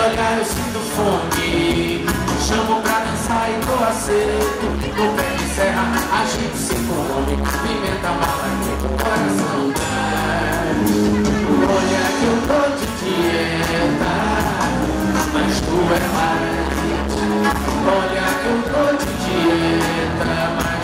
olhar eu sinto fome. Chamo pra dançar e tô aceito. No pé de serra a gente se come. Pimenta mala que o coração dá. Olha que eu tô de dieta, mas tu é light. Olha que eu tô de dieta, mas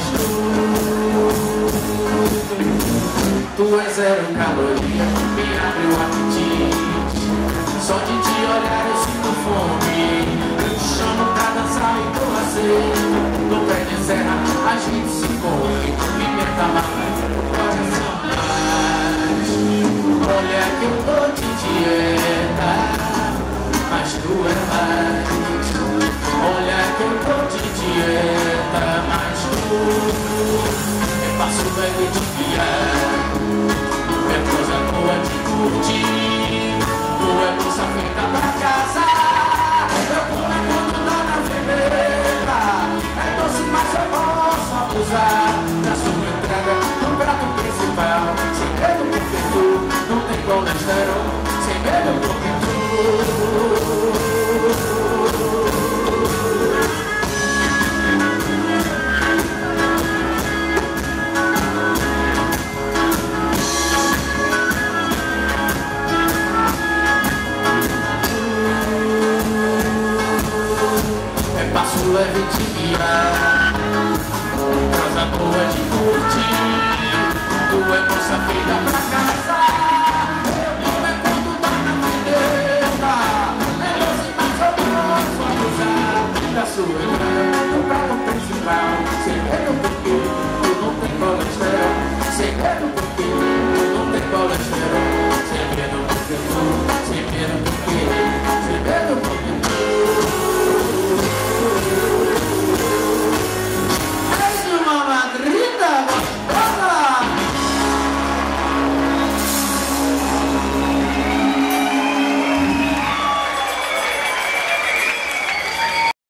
tu é zero caloria, me abre o apetite. Só de te olhar eu sinto fome. Chamo pra dançar e tô aceito. No pé de serra a gente se come. Pimenta mala que o coração mais. Olha que eu tô de dieta, mas tu é mais. Olha que eu tô de dieta, mas tu passo velho de guiar. É coisa boa de curtir. Tu é moça feita pra casar. Eu pulo quando dá na fevereira. É doce, mas eu posso abusar da sua entrega no prato principal. Sem medo porque tu não tem colesterol. Sem medo porque tu passo leve de guiar, casa boa de curtir. Tu é moça feita pra casar. Eu não é quando dá na maneira. É doce, mas eu posso abusar da sua entrada no prato principal. Sem medo porque tu não tem colesterol. Sem medo